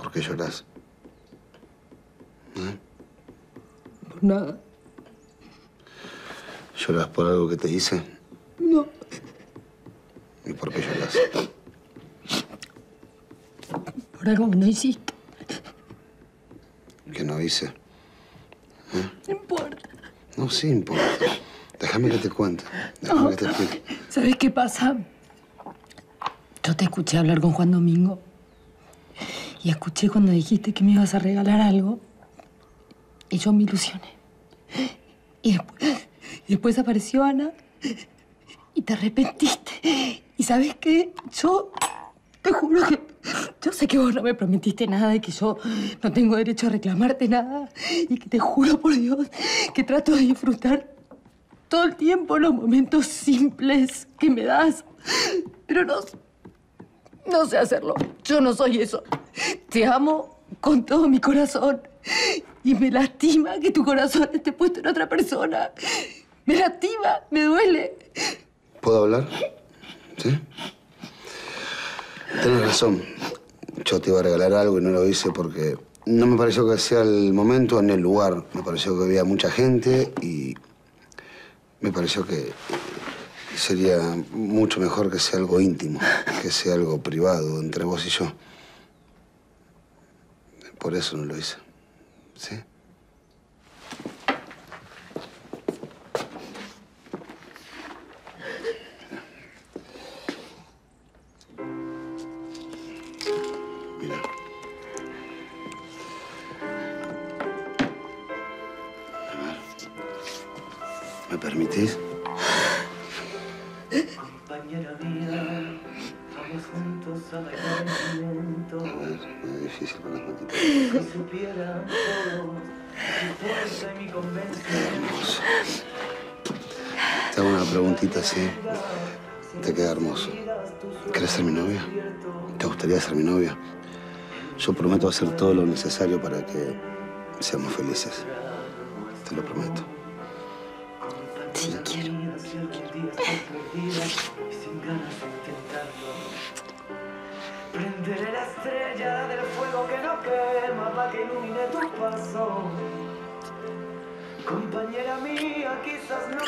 ¿Por qué llorás? ¿Eh? Por nada. ¿Llorás por algo que te hice? No. ¿Y por qué llorás? Por algo que no hiciste. ¿Que no hice? ¿Eh? No importa. No, sí importa. Déjame que te cuente. Déjame que te explique. ¿Sabes qué pasa? Yo te escuché hablar con Juan Domingo. Y escuché cuando dijiste que me ibas a regalar algo. Y yo me ilusioné. Y después apareció Ana. Y te arrepentiste. ¿Y sabes qué? Yo te juro que... Yo sé que vos no me prometiste nada y que yo no tengo derecho a reclamarte nada. Y que te juro por Dios que trato de disfrutar todo el tiempo los momentos simples que me das. Pero no sé hacerlo. Yo no soy eso. Te amo con todo mi corazón. Y me lastima que tu corazón esté puesto en otra persona. Me lastima, me duele. ¿Puedo hablar? ¿Sí? Tienes razón. Yo te iba a regalar algo y no lo hice porque no me pareció que sea el momento ni el lugar. Me pareció que había mucha gente y me pareció que sería mucho mejor que sea algo íntimo, que sea algo privado entre vos y yo. Por eso no lo hice. ¿Sí? Mira. A ver. ¿Me permitís? Compañera mía, vamos juntos a bailar el viento. A ver, es difícil con las matitas. Si supieran todos mi fuerza y mi convencimiento. Te hago una preguntita así. Te queda hermoso. ¿Querés ser mi novia? ¿Te gustaría ser mi novia? Yo prometo hacer todo lo necesario para que seamos felices. Te lo prometo. Sí, quiero. Prenderé la estrella del fuego que no quema para que ilumine tu paso. Compañera mía, quizás no.